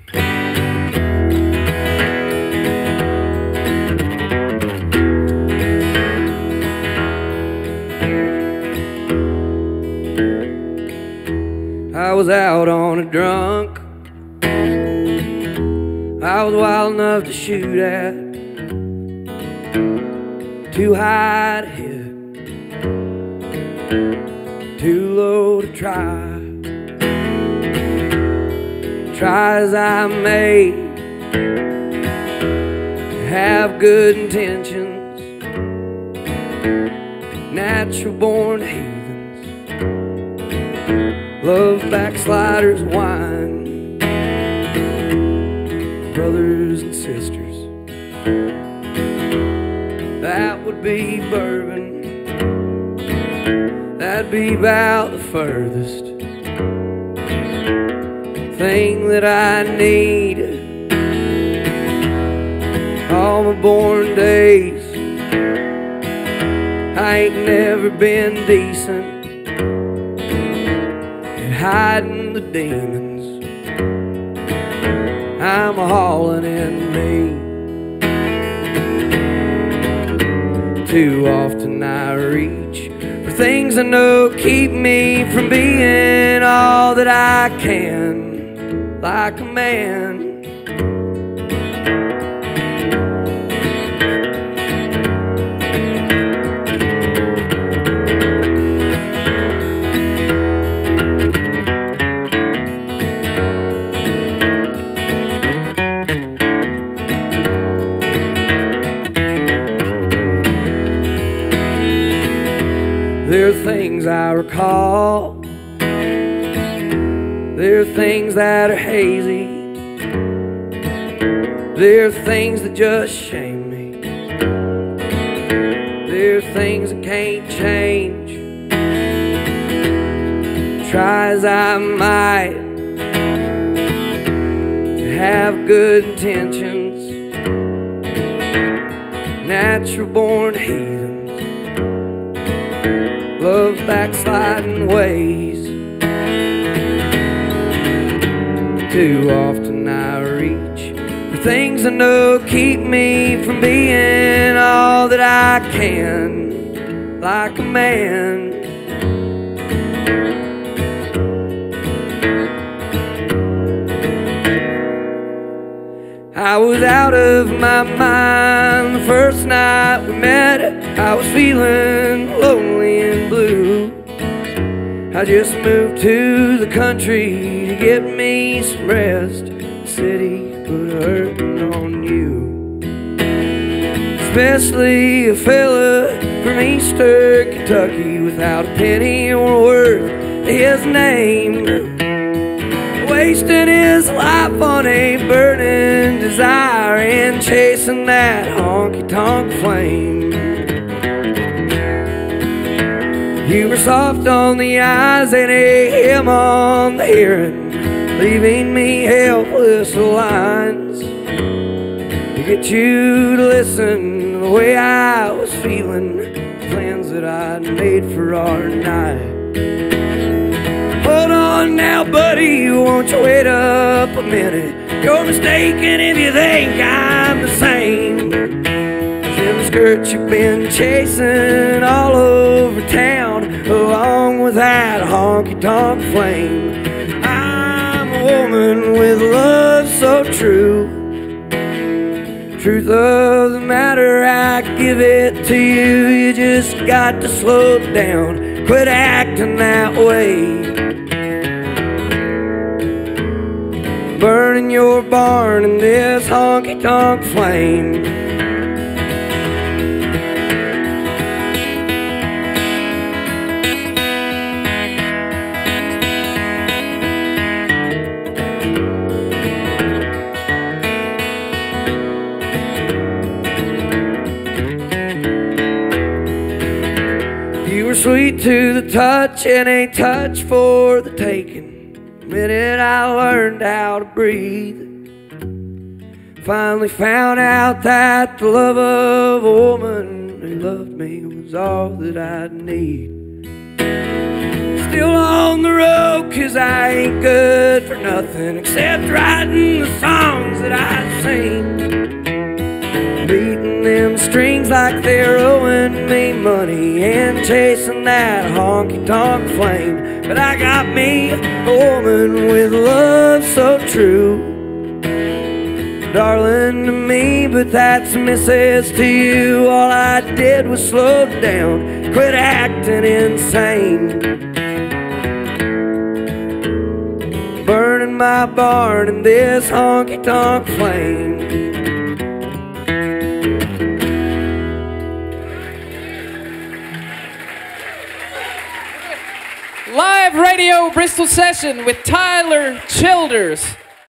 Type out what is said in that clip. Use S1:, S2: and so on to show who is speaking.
S1: I was out on a drunk. I was wild enough to shoot at. Too high to hit, too low to try. Try as I may, have good intentions, natural born heathens, love backsliders wine, brothers and sisters. That would be bourbon, that'd be about the furthest thing that I need. All my born days, I ain't never been decent at hiding the demons I'm hauling in me. Too often I reach for things I know keep me from being all that I can, like a man. There are things I recall, there are things that are hazy, there are things that just shame me, there are things I can't change. Try as I might to have good intentions, natural born heathens, love backsliding ways. Too often I reach for things I know keep me from being all that I can, like a man. I was out of my mind the first night we met. I was feeling lonely and blue. I just moved to the country to get me some rest. The city put a hurtin' on you, especially a fella from Eastern Kentucky without a penny or worth his name, wasting his life on a burning desire and chasing that honky tonk flame. You were soft on the eyes and a hymn on the hearing, leaving me helpless with lines to get you to listen to the way I was feeling, plans that I'd made for our night. Hold on now, buddy, won't you wait up a minute? You're mistaken if you think I'm the same. Them skirts you've been chasing all over town, along with that honky tonk flame. I'm a woman with love so true. Truth of the matter, I give it to you. You just got to slow down, quit acting that way. Burning your barn in this honky tonk flame. You were sweet to the touch and a touch for the taking. The minute I learned how to breathe, finally found out that the love of a woman who loved me was all that I'd need. Still on the road, 'cause I ain't good for nothing except writing the seems like they're owing me money and chasing that honky tonk flame. But I got me a woman with love so true, darling to me, but that's a message to you. All I did was slow down, quit acting insane, burning my barn in this honky tonk flame.
S2: Live radio Bristol session with Tyler Childers.